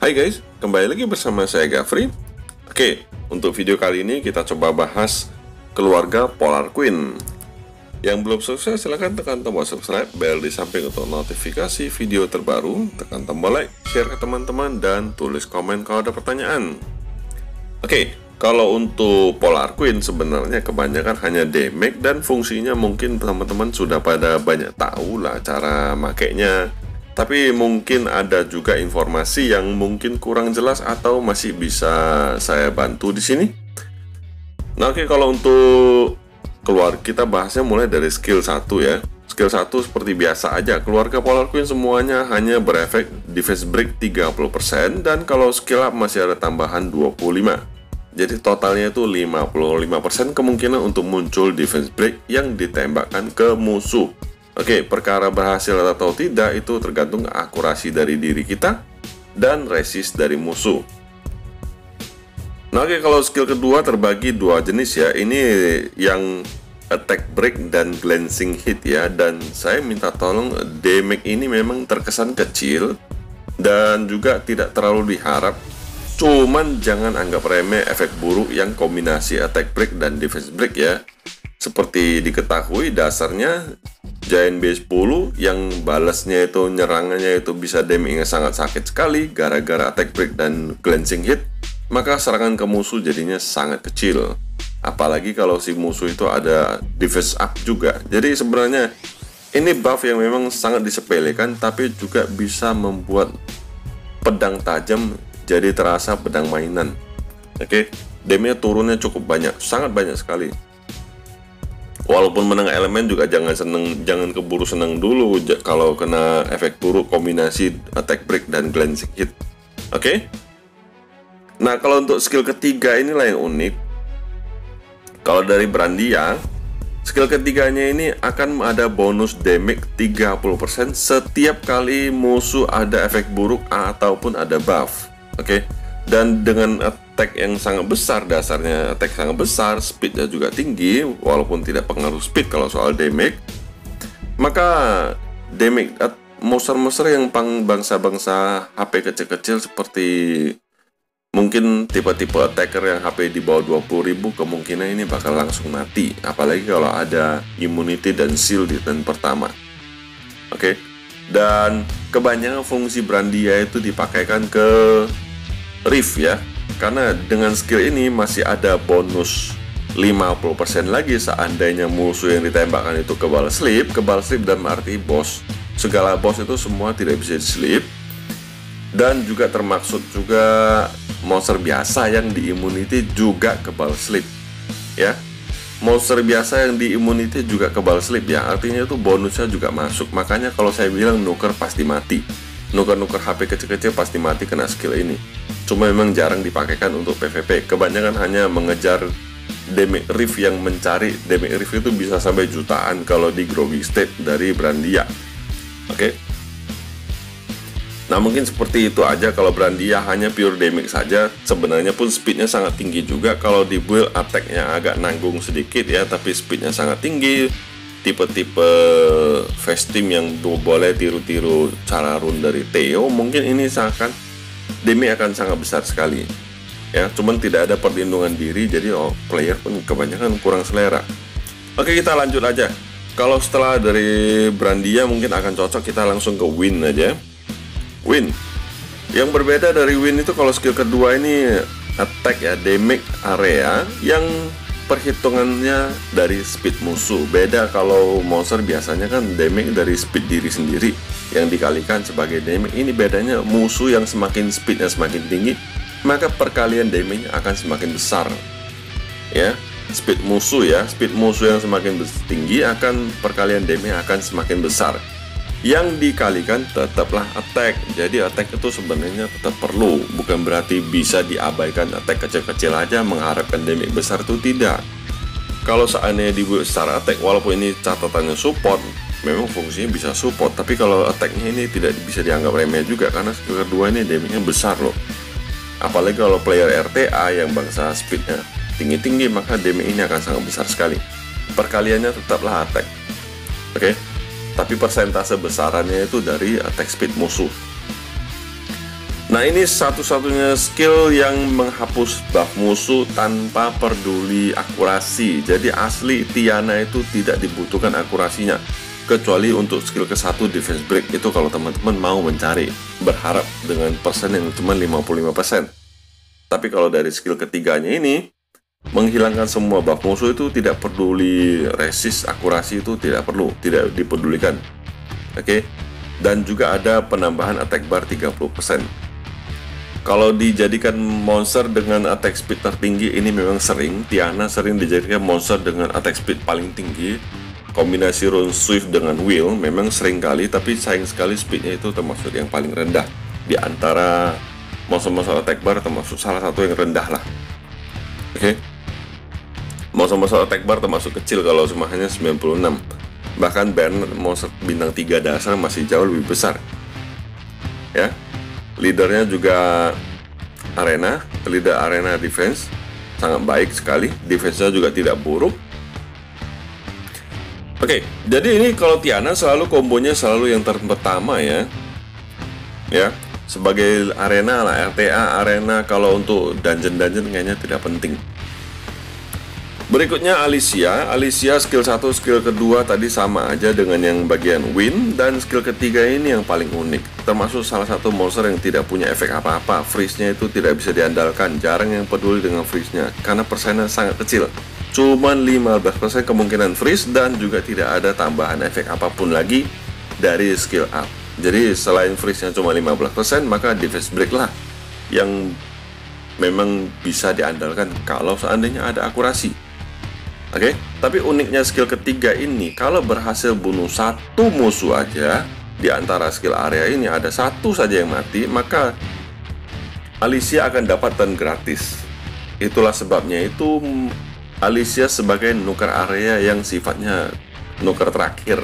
Hai guys, kembali lagi bersama saya Gafri. Oke, untuk video kali ini kita coba bahas keluarga Polar Queen. Yang belum subscribe silahkan tekan tombol subscribe, bel di samping untuk notifikasi video terbaru, tekan tombol like, share ke teman-teman, dan tulis komen kalau ada pertanyaan. Oke, kalau untuk Polar Queen sebenarnya kebanyakan hanya damage dan fungsinya mungkin teman-teman sudah pada banyak tahu lah cara makainya. Tapi mungkin ada juga informasi yang mungkin kurang jelas atau masih bisa saya bantu di sini. Nah, oke, kalau untuk kita bahasnya mulai dari skill 1 ya. Skill 1 seperti biasa aja. Keluarga Polar Queen semuanya hanya berefek defense break 30% dan kalau skill up masih ada tambahan 25. Jadi totalnya itu 55% kemungkinan untuk muncul defense break yang ditembakkan ke musuh. Oke, perkara berhasil atau tidak itu tergantung akurasi dari diri kita dan resist dari musuh. Nah, oke, kalau skill kedua terbagi dua jenis ya. Ini yang attack break dan glancing hit ya. Dan saya minta tolong damage ini memang terkesan kecil dan juga tidak terlalu diharap. Cuman jangan anggap remeh efek buruk yang kombinasi attack break dan defense break ya. Seperti diketahui dasarnya Giant B10 yang balasnya itu nyerangannya itu bisa damage-nya sangat sakit sekali gara-gara attack break dan glancing hit, maka serangan ke musuh jadinya sangat kecil. Apalagi kalau si musuh itu ada defense up juga. Jadi sebenarnya ini buff yang memang sangat disepelekan tapi juga bisa membuat pedang tajam jadi terasa pedang mainan. Oke, damage-nya turunnya cukup banyak, sangat banyak sekali. Walaupun menang elemen juga jangan keburu seneng dulu kalau kena efek buruk kombinasi attack break dan glancing hit. Oke. Nah, kalau untuk skill ketiga inilah yang unik. Kalau dari Brandia, skill ketiganya ini akan ada bonus damage 30% setiap kali musuh ada efek buruk ataupun ada buff. Oke. Dan dengan attack yang sangat besar, dasarnya attack sangat besar, speednya juga tinggi, walaupun tidak pengaruh speed kalau soal damage, maka damage monster-monster yang bangsa-bangsa HP kecil-kecil seperti mungkin tipe-tipe attacker yang HP di bawah 20.000 kemungkinan ini bakal langsung mati, apalagi kalau ada immunity dan shield di turn pertama. Oke. Dan kebanyakan fungsi Brandia itu dipakaikan ke Rift ya, karena dengan skill ini masih ada bonus 50% lagi seandainya musuh yang ditembakkan itu kebal sleep dalam arti boss. Segala boss itu semua tidak bisa di sleep. Dan juga termaksud juga monster biasa yang di immunity juga kebal sleep ya. Monster biasa yang di immunity juga kebal sleep ya, artinya itu bonusnya juga masuk. Makanya kalau saya bilang nuker pasti mati, nuker HP kecil-kecil pasti mati kena skill ini. Cuma memang jarang dipakaikan untuk PvP. Kebanyakan hanya mengejar damage rift yang mencari damage rift itu bisa sampai jutaan kalau di groggy state dari Brandia. Oke. Nah, mungkin seperti itu aja kalau Brandia hanya pure damage saja. Sebenarnya pun speednya sangat tinggi juga. Kalau di build attack-nya agak nanggung sedikit ya, tapi speednya sangat tinggi. Tipe-tipe fast team yang boleh tiru-tiru cara run dari Theo, mungkin ini damage akan sangat besar sekali ya. Cuman tidak ada perlindungan diri, jadi player pun kebanyakan kurang selera. Oke, kita lanjut aja. Kalau setelah dari Brandia mungkin akan cocok kita langsung ke Win aja. Win yang berbeda dari Win itu kalau skill kedua ini attack ya, damage area yang perhitungannya dari speed musuh. Beda kalau monster biasanya kan damage dari speed diri sendiri yang dikalikan sebagai damage. Ini bedanya musuh yang semakin speednya semakin tinggi, maka perkalian damage akan semakin besar ya. Speed musuh yang semakin tinggi akan perkalian damage akan semakin besar. Yang dikalikan tetaplah attack. Jadi attack itu sebenarnya tetap perlu, bukan berarti bisa diabaikan attack kecil-kecil aja mengharapkan damage besar, itu tidak. Kalau seandainya dibuat secara attack, walaupun ini catatannya support, memang fungsinya bisa support, tapi kalau attacknya ini tidak bisa dianggap remeh juga karena skill kedua ini damage-nya besar loh. Apalagi kalau player RTA yang bangsa speednya tinggi-tinggi, maka damage ini akan sangat besar sekali. Perkaliannya tetaplah attack. Oke. Tapi persentase besarannya itu dari attack speed musuh. Nah, ini satu-satunya skill yang menghapus buff musuh tanpa peduli akurasi. Jadi asli Tiana itu tidak dibutuhkan akurasinya, kecuali untuk skill ke-1 defense break itu kalau teman-teman mau mencari, berharap dengan persen yang cuma 55%. Tapi kalau dari skill ketiganya ini, menghilangkan semua buff musuh itu tidak peduli resist, akurasi itu tidak perlu, tidak dipedulikan. Oke. Dan juga ada penambahan attack bar 30%. Kalau dijadikan monster dengan attack speed tertinggi, ini memang sering Tiana sering dijadikan monster dengan attack speed paling tinggi. Kombinasi Rune Swift dengan Will memang sering kali, tapi sayang sekali speednya itu termasuk yang paling rendah di antara monster-monster attack bar, termasuk salah satu yang rendah lah. Oke. Monster-monster attack bar termasuk kecil kalau hanya 96. Bahkan banner monster bintang 3 dasar masih jauh lebih besar. Ya. Leadernya juga leader arena defense sangat baik sekali, defense-nya juga tidak buruk. Oke, jadi ini kalau Tiana selalu kombonya selalu yang pertama ya. Sebagai arena lah, RTA arena. Kalau untuk dungeon kayaknya tidak penting. Berikutnya Alicia skill 1, skill kedua tadi sama aja dengan yang bagian win, dan skill ketiga ini yang paling unik. Termasuk salah satu monster yang tidak punya efek apa-apa, freeze-nya itu tidak bisa diandalkan, jarang yang peduli dengan freeze-nya karena persennya sangat kecil. Cuman 15% kemungkinan freeze dan juga tidak ada tambahan efek apapun lagi dari skill up. Jadi selain freeze-nya cuma 15%, maka defense break lah yang memang bisa diandalkan kalau seandainya ada akurasi. Oke, tapi uniknya skill ketiga ini, kalau berhasil bunuh satu musuh aja di antara skill area ini, ada satu saja yang mati, maka Alicia akan dapat turn gratis. Itulah sebabnya itu Alicia sebagai nuker area yang sifatnya nuker terakhir.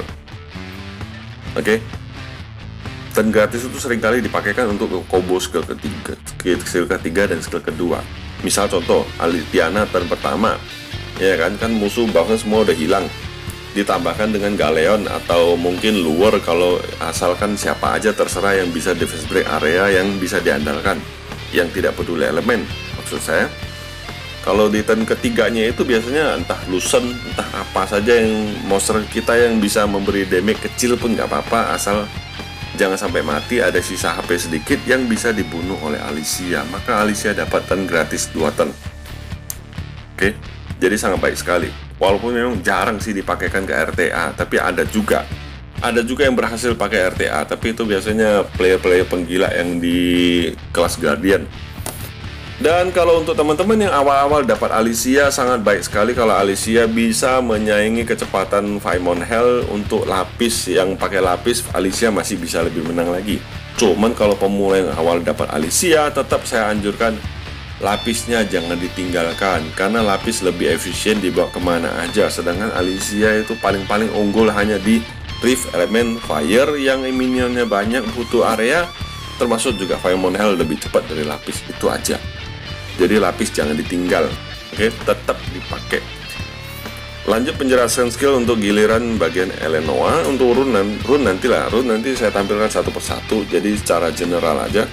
Oke, turn gratis itu seringkali dipakaikan untuk combo skill ketiga dan skill kedua. Misal contoh, Tiana turn pertama, ya kan musuh buffnya semua udah hilang, ditambahkan dengan Galeon atau mungkin Lure, kalau asalkan siapa aja terserah yang bisa defense break area yang bisa diandalkan, yang tidak peduli elemen. Maksud saya, kalau di turn ketiganya itu biasanya entah Lusen, entah apa saja yang monster kita yang bisa memberi damage kecil pun nggak apa-apa, asal jangan sampai mati, ada sisa HP sedikit yang bisa dibunuh oleh Alicia, maka Alicia dapat turn gratis 2 turn. Oke. Jadi sangat baik sekali. Walaupun memang jarang sih dipakaikan ke RTA, tapi ada juga yang berhasil pakai RTA, tapi itu biasanya player-player penggila yang di kelas Guardian. Dan kalau untuk teman-teman yang awal-awal dapat Alicia, sangat baik sekali kalau Alicia bisa menyaingi kecepatan Faimon Hell. Untuk lapis, yang pakai lapis, Alicia masih bisa lebih menang lagi. Cuman kalau pemula yang awal dapat Alicia, tetap saya anjurkan lapisnya jangan ditinggalkan, karena lapis lebih efisien dibawa kemana aja, sedangkan Alicia itu paling unggul hanya di Rift elemen Fire yang minionnya banyak, butuh area, termasuk juga Faimon Hell lebih cepat dari lapis, itu aja. Jadi lapis jangan ditinggal, oke, tetap dipakai. Lanjut penjelasan skill untuk giliran bagian Elenoa. Untuk rune nanti saya tampilkan satu persatu, jadi secara general aja.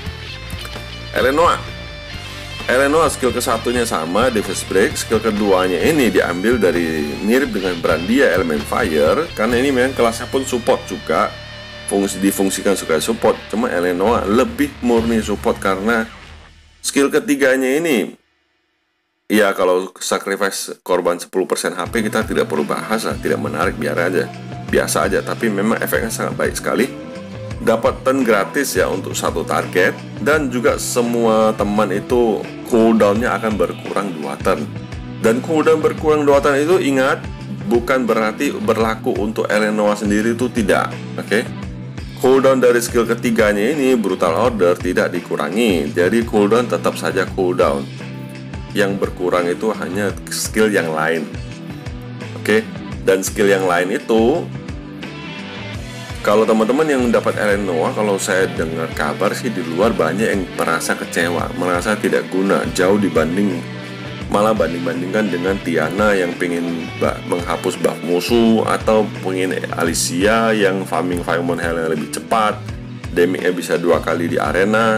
Elenoa skill ke-1-nya sama, defense break. Skill keduanya ini diambil dari mirip dengan Brandia elemen fire, karena ini memang kelasnya pun support juga, difungsikan sebagai support. Cuma Elenoa lebih murni support karena skill ketiganya ini, ya kalau sacrifice korban 10% HP kita tidak perlu bahas lah, tidak menarik, biasa aja, tapi memang efeknya sangat baik sekali. Dapat turn gratis ya untuk satu target, dan juga semua teman itu cooldownnya akan berkurang 2 turn. Dan cooldown berkurang 2 turn itu, ingat, bukan berarti berlaku untuk Elenoa sendiri, itu tidak. Oke. Cooldown dari skill ketiganya ini, Brutal Order, tidak dikurangi, jadi cooldown tetap saja cooldown. Yang berkurang itu hanya skill yang lain. Oke. Dan skill yang lain itu, kalau teman-teman yang dapat Elenoa, kalau saya dengar kabar sih di luar banyak yang merasa kecewa, merasa tidak guna, jauh malah banding-bandingkan dengan Tiana yang pengen menghapus buff musuh, atau pengen Alicia yang farming Faimon Hell yang lebih cepat, damage-nya bisa 2 kali di arena.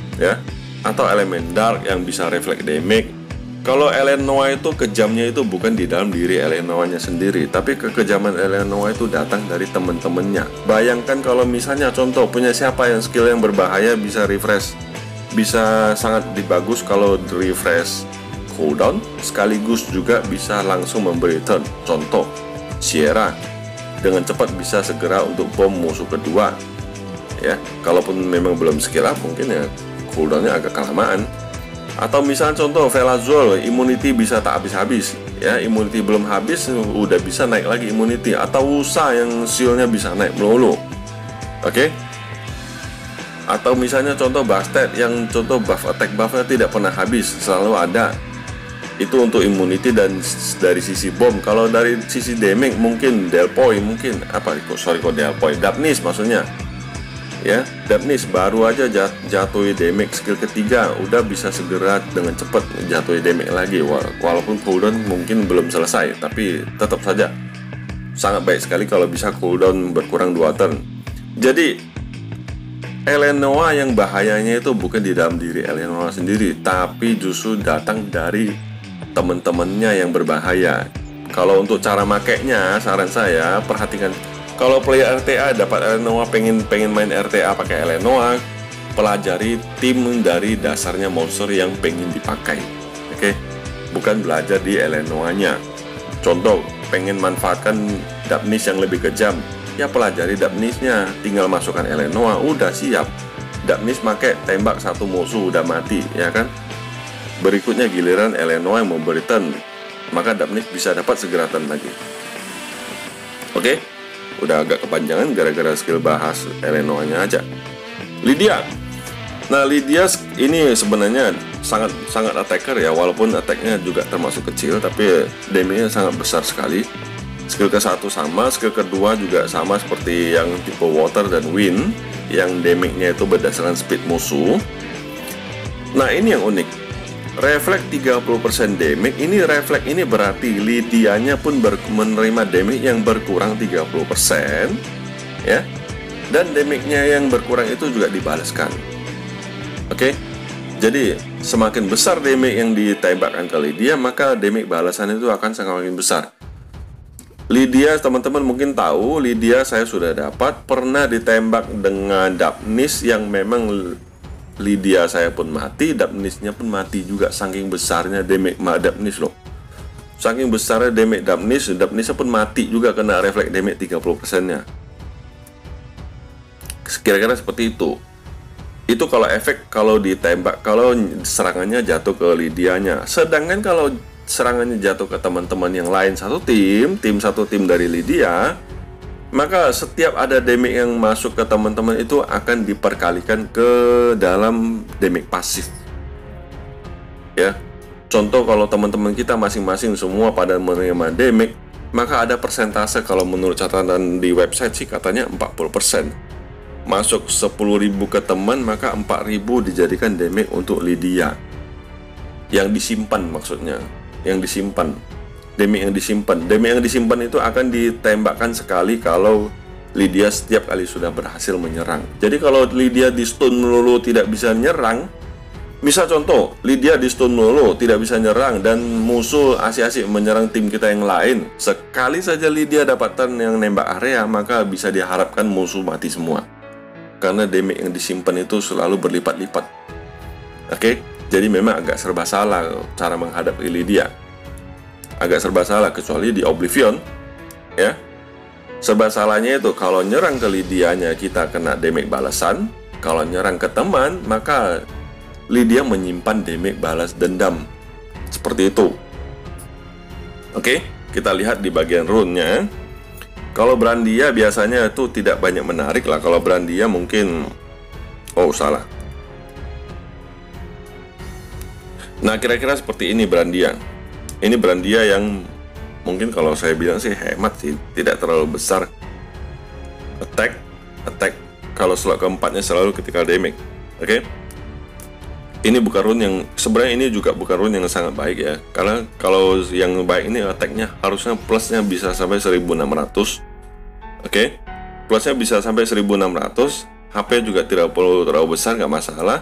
ya, atau elemen dark yang bisa reflect damage. Kalau Alien Noah itu kejamnya itu bukan di dalam diri Alien Noah-nya sendiri, tapi kekejaman Alien Noah itu datang dari temen-temennya. Bayangkan kalau misalnya contoh punya siapa yang skill yang berbahaya bisa refresh, bisa sangat bagus kalau refresh cooldown, sekaligus juga bisa langsung memberi turn. Contoh Sierra dengan cepat bisa segera untuk bom musuh kedua, ya. Kalaupun memang belum skill up, mungkin ya cooldownnya agak kelamaan. Atau misalnya contoh Velazol, immunity bisa tak habis-habis, ya, immunity belum habis udah bisa naik lagi immunity. Atau Wusa yang shieldnya bisa naik melulu, oke. Atau misalnya contoh Bastet yang contoh buff attack buffnya tidak pernah habis, selalu ada. Itu untuk immunity dan dari sisi bom. Kalau dari sisi damage mungkin Delpoi, mungkin apa kok Delpoi, Dapnis maksudnya, ya. Dapnis baru aja jatuhi damage skill ketiga udah bisa segera dengan cepat jatuhi damage lagi, walaupun cooldown mungkin belum selesai, tapi tetap saja sangat baik sekali kalau bisa cooldown berkurang 2 turn. Jadi Alien Noah yang bahayanya itu bukan di dalam diri Alien Noah sendiri, tapi justru datang dari teman-temannya yang berbahaya. Kalau untuk cara makainya, saran saya perhatikan. Kalau player RTA dapat Alien Noah, pengen main RTA pakai Alien Noah, pelajari tim dari dasarnya monster yang pengen dipakai, oke? Bukan belajar di Alien Noah-nya. Contoh, pengen manfaatkan Dapnis yang lebih kejam, ya pelajari Dapnisnya, tinggal masukkan Alien Noah, udah siap. Dapnis pakai tembak satu musuh udah mati, ya kan? Berikutnya giliran Alien Noah yang memberi turn, maka Dapnis bisa dapat segera turn lagi, oke? Udah agak kepanjangan gara-gara skill bahas Alien Noah-nya aja. Lydia. Nah, Lydia ini sebenarnya sangat attacker ya, walaupun attack-nya juga termasuk kecil, tapi damage-nya sangat besar sekali. Skill ke-1 sama, skill kedua juga sama seperti yang tipe water dan wind, yang damage-nya itu berdasarkan speed musuh. Nah, ini yang unik. Reflect 30% damage, ini reflect ini berarti Lydia-nya pun menerima damage yang berkurang 30%, ya. Dan damage-nya yang berkurang itu juga dibalaskan. Oke. Jadi, semakin besar damage yang ditembakkan ke Lydia, maka damage balasan itu akan semakin besar. Lydia, teman-teman mungkin tahu, Lydia saya sudah dapat pernah ditembak dengan Dapnis yang memang Lydia saya pun mati, Dapnisnya pun mati juga, saking besarnya damage Dapnis loh. Saking besarnya damage Dapnisnya pun mati juga kena reflect damage 30%-nya. Kira-kira seperti itu. Itu kalau efek kalau ditembak, kalau serangannya jatuh ke Lydianya. Sedangkan kalau serangannya jatuh ke teman-teman yang lain satu tim dari Lydia, maka setiap ada damage yang masuk ke teman-teman itu akan diperkalikan ke dalam damage pasif, ya. Contoh kalau teman-teman kita masing-masing semua pada menerima damage, maka ada persentase, kalau menurut catatan di website sih katanya 40%. Masuk 10.000 ke teman, maka 4.000 dijadikan damage untuk Lydia. Yang disimpan maksudnya, yang disimpan. Damage yang disimpan itu akan ditembakkan sekali kalau Lydia setiap kali sudah berhasil menyerang. Jadi kalau Lydia di stun melulu tidak bisa nyerang, misal contoh Lydia di stun melulu tidak bisa nyerang dan musuh asik-asik menyerang tim kita yang lain, sekali saja Lydia dapat turn yang nembak area, maka bisa diharapkan musuh mati semua, karena damage yang disimpan itu selalu berlipat-lipat. Oke, jadi memang agak serba salah cara menghadapi Lydia. Agak serba salah, kecuali di Oblivion, ya. Serba salahnya itu kalau nyerang ke Lydianya kita kena damage balasan, kalau nyerang ke teman maka Lydia menyimpan damage balas dendam. Seperti itu. Oke, kita lihat di bagian rune-nya. Kalau Brandia biasanya itu tidak banyak menarik lah. Kalau Brandia mungkin, oh salah. Nah, kira-kira seperti ini Brandia. Ini Brandia yang mungkin kalau saya bilang sih hemat sih, tidak terlalu besar. Attack. Kalau slot keempatnya selalu ketika damage. Oke. Ini bukan rune yang, sebenarnya ini juga bukan rune yang sangat baik ya. Karena kalau yang baik ini attack-nya harusnya plusnya bisa sampai 1600. Oke. Plusnya bisa sampai 1600. HP juga tidak perlu terlalu besar, nggak masalah.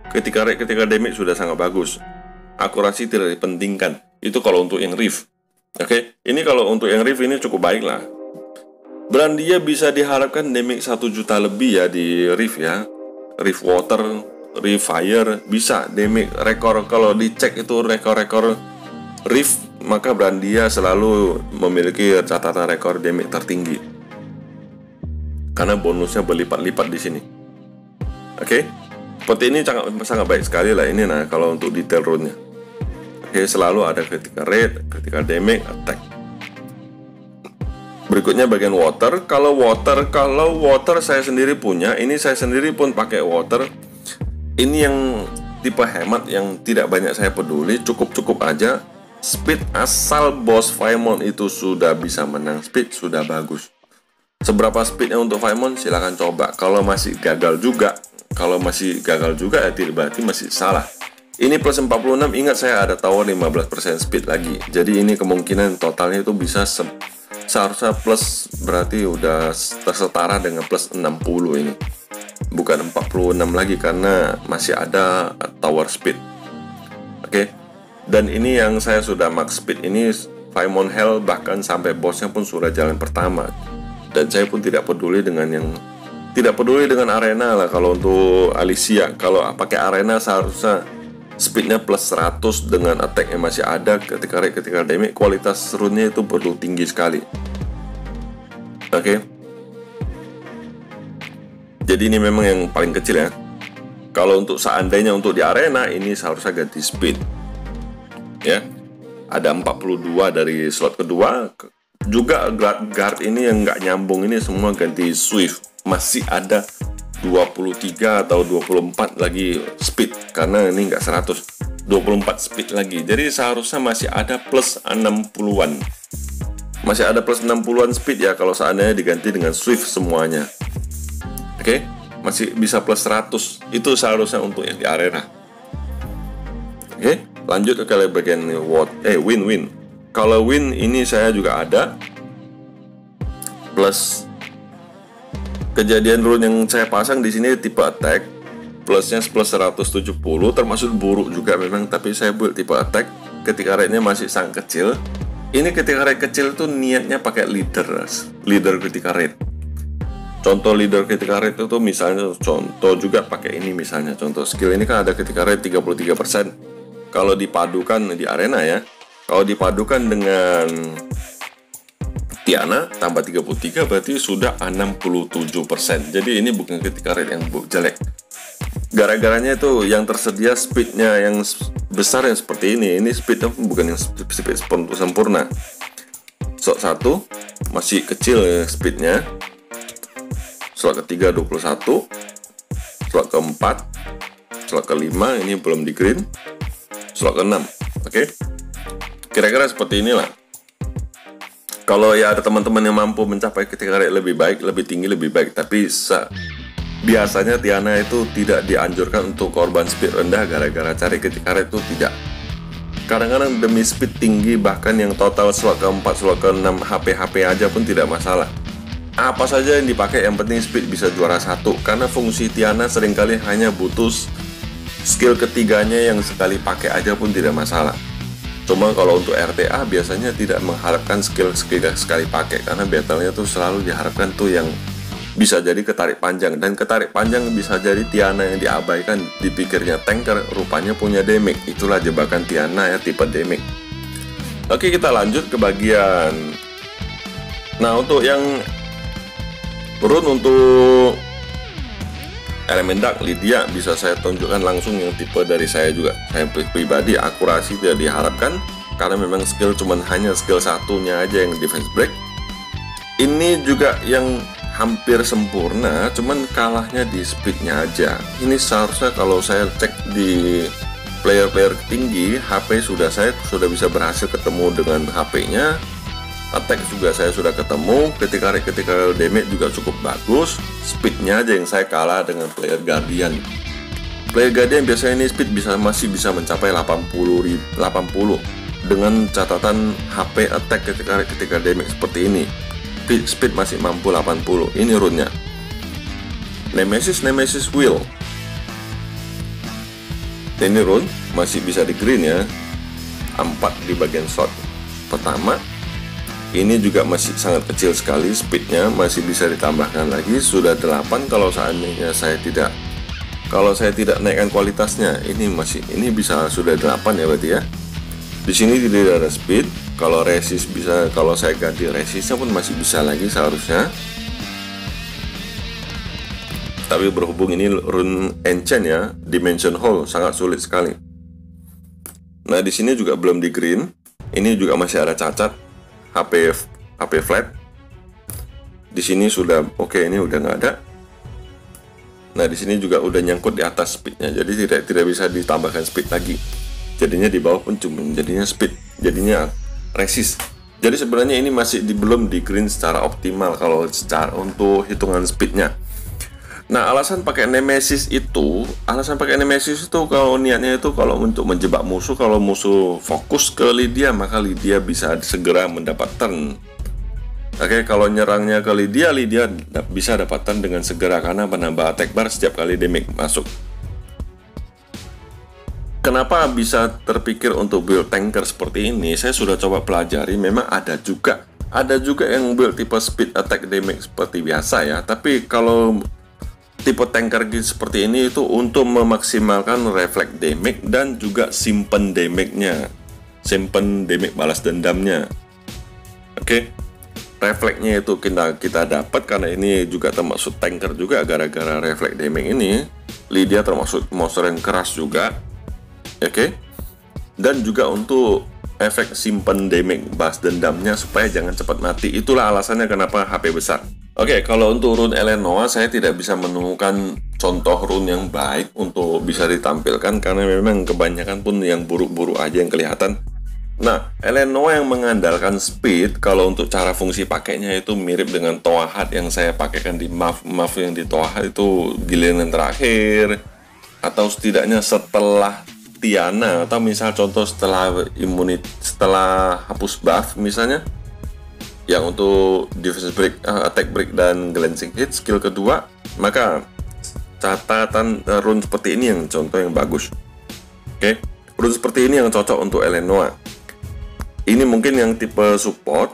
ketika damage sudah sangat bagus. Akurasi tidak dipentingkan. Itu kalau untuk yang Rift. Oke, ini kalau untuk yang Rift ini cukup baik lah. Brandia bisa diharapkan damage 1 juta lebih ya di Rift ya. Rift Water, Rift Fire bisa damage rekor. Kalau dicek itu rekor-rekor Rift, maka Brandia selalu memiliki catatan rekor damage tertinggi. Karena bonusnya berlipat-lipat di sini. Oke. Seperti ini sangat baik sekali lah ini. Nah, kalau untuk detail rune-nya. Oke, selalu ada ketika rate, ketika damage, attack. Berikutnya bagian water. Kalau water saya sendiri punya. Ini saya sendiri pun pakai water. Ini yang tipe hemat yang tidak banyak saya peduli. Cukup aja. Speed asal boss Faemon itu sudah bisa menang speed sudah bagus. Seberapa speednya untuk Faemon silahkan coba. Kalau masih gagal juga ya berarti masih salah. Ini plus 46, ingat saya ada tower 15% speed lagi. Jadi ini kemungkinan totalnya itu bisa seharusnya plus, berarti udah tersetara dengan plus 60 ini. Bukan 46 lagi karena masih ada tower speed. Oke. Dan ini yang saya sudah max speed ini Faemon Hell, bahkan sampai bossnya pun sudah jalan pertama. Dan saya pun tidak peduli dengan arena lah. Kalau untuk Alicia, kalau pakai arena seharusnya speednya plus 100 dengan attack yang masih ada. Ketika damage, kualitas rune itu perlu tinggi sekali. Oke. Jadi ini memang yang paling kecil ya. Kalau untuk seandainya untuk di arena, ini seharusnya ganti speed ya. Ada 42 dari slot kedua. Juga guard ini yang nggak nyambung ini semua ganti swift. Masih ada 23 atau 24 lagi speed, karena ini nggak 100, 24 speed lagi. Jadi seharusnya masih ada plus 60-an. Masih ada plus 60-an speed ya kalau seandainya diganti dengan swift semuanya. Oke, masih bisa plus 100. Itu seharusnya untuk yang di arena. Oke, lanjut ke bagian win. Kalau win ini saya juga ada plus kejadian rune yang saya pasang di sini tipe attack, plusnya plus 170, termasuk buruk juga memang, tapi saya build tipe attack. Ketika rate-nya masih sangat kecil. Ini ketika rate kecil tuh niatnya pakai leader ketika rate. Contoh leader ketika rate itu misalnya, contoh juga pakai ini misalnya, contoh skill ini kan ada ketika rate 33%. Kalau dipadukan di arena ya, kalau dipadukan dengan Tiana tambah 33 berarti sudah 67%. Jadi ini bukan ketika rate yang jelek. Gara-garanya itu yang tersedia speednya yang besar yang seperti ini. Ini speednya bukan yang speed sempurna. Slot 1 masih kecil ya speednya. Slot ketiga 21. Slot keempat, slot kelima ini belum di green. Slot ke-6. Oke. Kira-kira seperti inilah. Kalau ya ada teman-teman yang mampu mencapai ketika rate lebih baik, lebih tinggi, lebih baik. Tapi biasanya Tiana itu tidak dianjurkan untuk korban speed rendah gara-gara cari ketika rate itu tidak. Kadang-kadang demi speed tinggi, bahkan yang total slot ke-4, slot ke-6 HP aja pun tidak masalah. Apa saja yang dipakai, yang penting speed bisa juara 1. Karena fungsi Tiana seringkali hanya butuh skill ketiganya yang sekali pakai aja pun tidak masalah. Cuma kalau untuk RTA biasanya tidak mengharapkan skill sekali pakai, karena battle-nya tuh selalu diharapkan tuh yang bisa jadi ketarik panjang, dan ketarik panjang bisa jadi Tiana yang diabaikan, dipikirnya tanker, rupanya punya damage. Itulah jebakan Tiana ya, tipe damage. Oke, kita lanjut ke bagian. Nah, untuk yang rune untuk elemen dark Lydia bisa saya tunjukkan langsung yang tipe dari saya juga. Saya pribadi akurasi tidak diharapkan karena memang skill cuman hanya skill satunya aja yang defense break. Ini juga yang hampir sempurna, cuman kalahnya di speednya aja. Ini seharusnya kalau saya cek di player-player tinggi, HP saya sudah bisa berhasil ketemu dengan HP-nya. Attack juga saya sudah ketemu, ketika damage juga cukup bagus. Speednya aja yang saya kalah dengan player Guardian. Player Guardian biasanya ini speed masih bisa mencapai 80 dengan catatan HP attack ketika damage seperti ini. Speed masih mampu 80. Ini rune-nya. Nemesis Will. Ini rune masih bisa di green ya, 4 di bagian slot pertama. Ini juga masih sangat kecil sekali, speednya masih bisa ditambahkan lagi, sudah 8 kalau seandainya saya tidak naikkan kualitasnya. Ini bisa sudah 8 ya berarti ya. Di sini tidak ada speed. Kalau resist bisa, kalau saya ganti resistnya pun masih bisa lagi seharusnya. Tapi berhubung ini rune enchant ya, dimension hole sangat sulit sekali. Nah, di sini juga belum di green. Ini juga masih ada cacat. HP flat. Di sini sudah oke, ini udah nggak ada. Nah, di sini juga udah nyangkut di atas speednya, jadi tidak bisa ditambahkan speed lagi. Jadinya di bawah pun cuma jadinya speed, jadinya resist. Jadi sebenarnya ini masih belum di green secara optimal kalau untuk hitungan speednya. Nah, alasan pakai Nemesis itu kalau niatnya itu kalau untuk menjebak musuh, kalau musuh fokus ke Lydia, maka Lydia bisa segera mendapat turn. Oke, kalau nyerangnya ke Lydia bisa dapat turn dengan segera karena menambah attack bar setiap kali damage masuk. Kenapa bisa terpikir untuk build tanker seperti ini? Saya sudah coba pelajari, memang ada juga yang build tipe speed attack damage seperti biasa ya, tapi kalau tipe tanker seperti ini itu untuk memaksimalkan reflect damage dan juga simpen damage-nya, simpen damage balas dendamnya. Oke, reflexnya itu kita dapat karena ini juga termasuk tanker juga, gara-gara reflect damage ini Lydia termasuk monster yang keras juga. Oke, dan juga untuk efek simpen damage balas dendamnya supaya jangan cepat mati. Itulah alasannya kenapa HP besar. Oke, kalau untuk rune Elenoa saya tidak bisa menemukan contoh rune yang baik untuk bisa ditampilkan karena memang kebanyakan pun yang buruk-buruk aja yang kelihatan. Nah, Elenoa yang mengandalkan speed, kalau untuk cara fungsi pakainya itu mirip dengan Toahat yang saya pakaikan di Maf yang di Toahat itu giliran terakhir, atau setidaknya setelah Tiana, atau misal contoh setelah hapus buff misalnya, yang untuk defense break, attack break dan glancing hit skill kedua, maka catatan rune seperti ini yang contoh yang bagus. Oke, rune seperti ini yang cocok untuk Elenoa. Ini mungkin yang tipe support.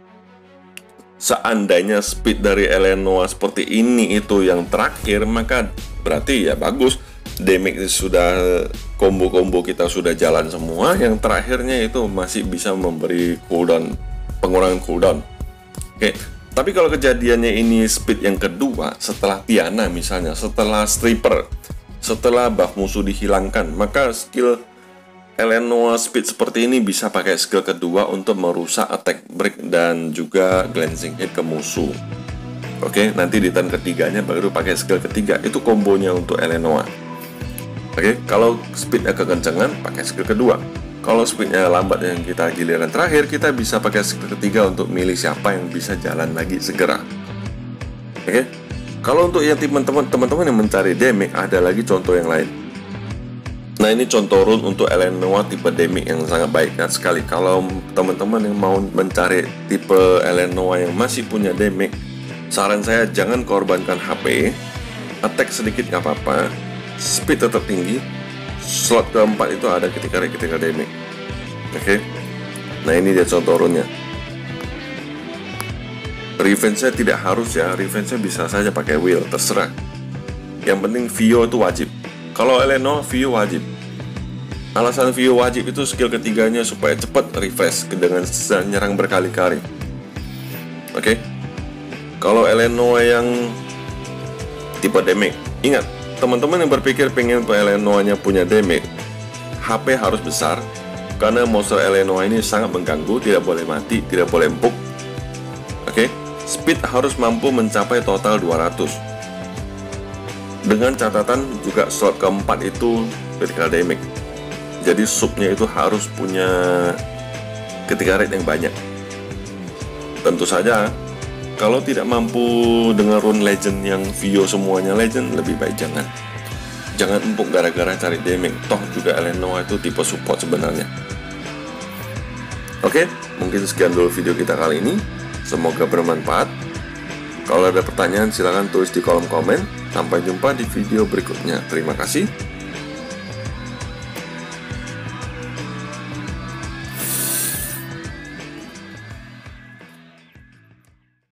Seandainya speed dari Elenoa seperti ini itu yang terakhir, maka berarti ya bagus. Damage sudah, combo-combo kita sudah jalan semua. Yang terakhirnya itu masih bisa memberi cooldown, pengurangan cooldown. Oke, tapi kalau kejadiannya ini speed yang kedua setelah Tiana misalnya, setelah Stripper, setelah buff musuh dihilangkan, maka skill Elenoa speed seperti ini bisa pakai skill kedua untuk merusak attack break dan juga glancing hit ke musuh. Oke, nanti di turn ketiganya baru pakai skill ketiga. Itu kombonya untuk Elenoa. Oke, kalau speednya kekencangan pakai skill kedua. Kalau speednya lambat yang kita giliran terakhir, kita bisa pakai skill ketiga untuk milih siapa yang bisa jalan lagi segera. Oke, kalau untuk yang teman-teman yang mencari damage, ada lagi contoh yang lain. Nah, ini contoh rune untuk Elenoa tipe damage yang sangat baik sekali. Kalau teman-teman yang mau mencari tipe Elenoa yang masih punya damage, saran saya jangan korbankan HP, attack sedikit nggak apa-apa, speed tetap tinggi. Slot keempat itu ada ketika damage. Oke. Nah, ini dia contoh rune-nya. Revenge-nya tidak harus ya, revenge-nya bisa saja pakai wheel, terserah. Yang penting Vio itu wajib. Kalau Elenoa, Vio wajib. Alasan Vio wajib itu skill ketiganya supaya cepat refresh dengan nyerang berkali-kali. Oke. Kalau Elenoa yang tipe damage, ingat, teman-teman yang berpikir pengen Elenoa-nya punya damage, HP harus besar, karena monster Elenoa ini sangat mengganggu, tidak boleh mati, tidak boleh empuk. Oke, speed harus mampu mencapai total 200. Dengan catatan juga slot keempat itu critical damage. Jadi subnya itu harus punya critical rate yang banyak. Tentu saja, kalau tidak mampu dengan rune legend yang Vio semuanya legend, lebih baik jangan. Jangan empuk gara-gara cari damage. Toh juga Elenoa itu tipe support sebenarnya. Oke, mungkin sekian dulu video kita kali ini. Semoga bermanfaat. Kalau ada pertanyaan silahkan tulis di kolom komen. Sampai jumpa di video berikutnya. Terima kasih.